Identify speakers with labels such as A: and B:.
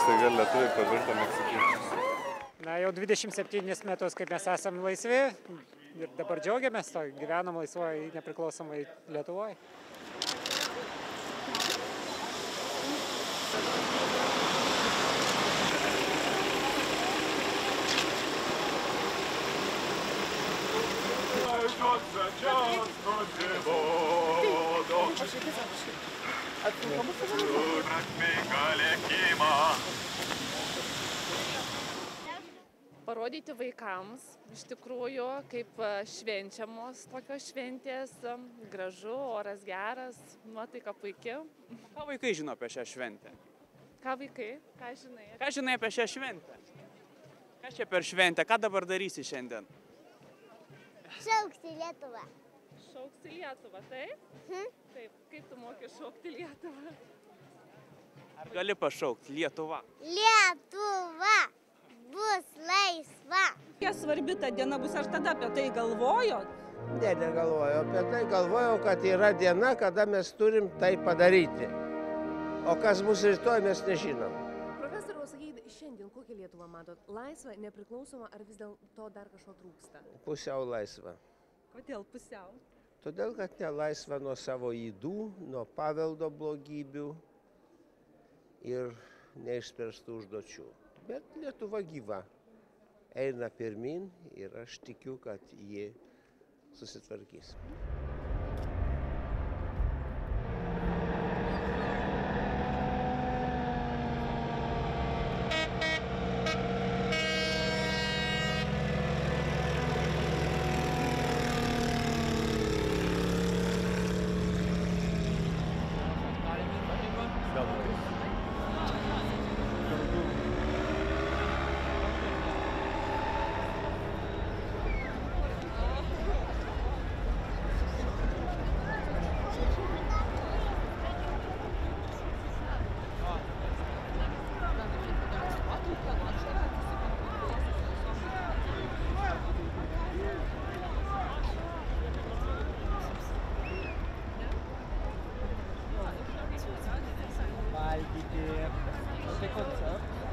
A: staiga lietuviai pavirto meksikiečius?
B: Na, jau 27 metus, kaip mes esame laisvi ir dabar džiaugiamės to, gyvenam laisvoje nepriklausomai Lietuvoje.
C: Parodyti vaikams, iš tikrųjų, kaip švenčiamos tokios šventės, gražu, oras geras, nuotaika puikia.
D: Ką vaikai žino apie šią šventę?
C: Ką vaikai? Ką žinai?
D: Ką žinai apie šią šventę? Kas čia per šventę? Ką dabar darysi šiandien?
E: Šauksi Lietuvą.
C: Šauksi Lietuvą, taip? Taip. Kaip tu moki šaukti Lietuvą?
D: Ar gali pašaukti Lietuvą?
E: Lietuva bus laisva.
F: Kokia svarbi ta diena bus, ar tada apie tai galvojot?
G: Ne, negalvojau apie tai, galvojau, kad yra diena, kada mes turim tai padaryti. O kas bus rytoj, mes nežinom.
H: Profesoriau, sakykite, šiandien kokią Lietuvą matot? Laisvą, nepriklausomą, ar vis dėlto dar kažko trūksta?
G: Pusiau laisva.
F: Kodėl pusiau?
G: Todėl, kad nelaisva nuo savo ydų, nuo paveldo blogybių ir neišspręstų užduočių. Bet Lietuva gyva, eina pirmin ir aš tikiu, kad ji susitvarkys.
B: Valgyti. Tai koncertas.